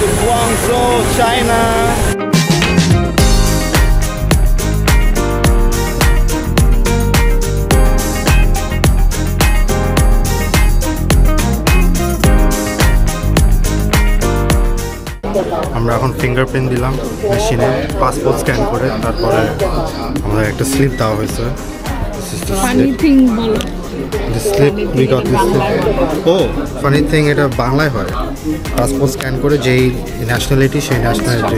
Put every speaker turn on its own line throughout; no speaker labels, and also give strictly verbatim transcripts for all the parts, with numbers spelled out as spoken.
to Guangzhou, China. আমরা এখন fingerprint দিলাম মেশিনে, পাসপোর্ট স্ক্যান করে, তারপরে আমাদের একটা স্লিপ দেওয়া হয়েছে।
ফানি থিং বলো।
The slip, we got this slip. Oh, funny thing, এটা বাংলায় হয়। পাসপোর্ট স্ক্যান করে যেই ন্যাশনালিটি সেই ন্যাশনালিটি।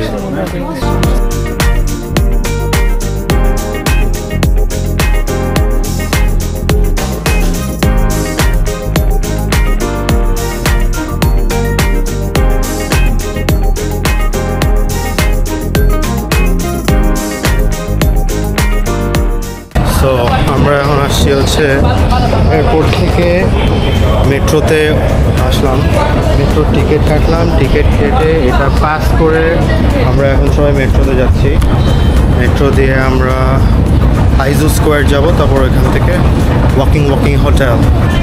তো আমরা এখন আসছি হচ্ছে এয়ারপোর্ট থেকে মেট্রোতে আসলাম, মেট্রোর টিকিট কাটলাম, টিকিট কেটে এটা পাস করে আমরা এখন সবাই মেট্রোতে যাচ্ছি। মেট্রো দিয়ে আমরা আইজু স্কোয়ার যাব, তারপর এখান থেকে ওয়াকিং ওয়াকিং হোটেল।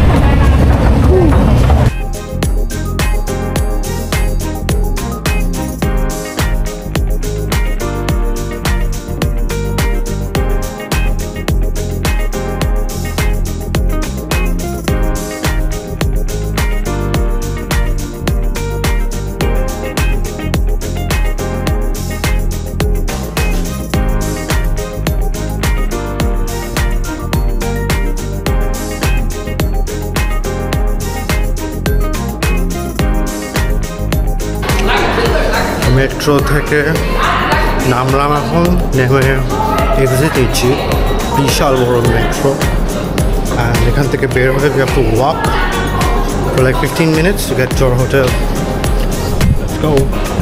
মেট্রো থেকে নামলাম, এখন নেমে এক্সিট নিচ্ছি। বিশাল বড় মেট্রো, অ্যান্ড এখান থেকে বের হয়ে we have to walk for like fifteen minutes to get to our hotel. Let's go.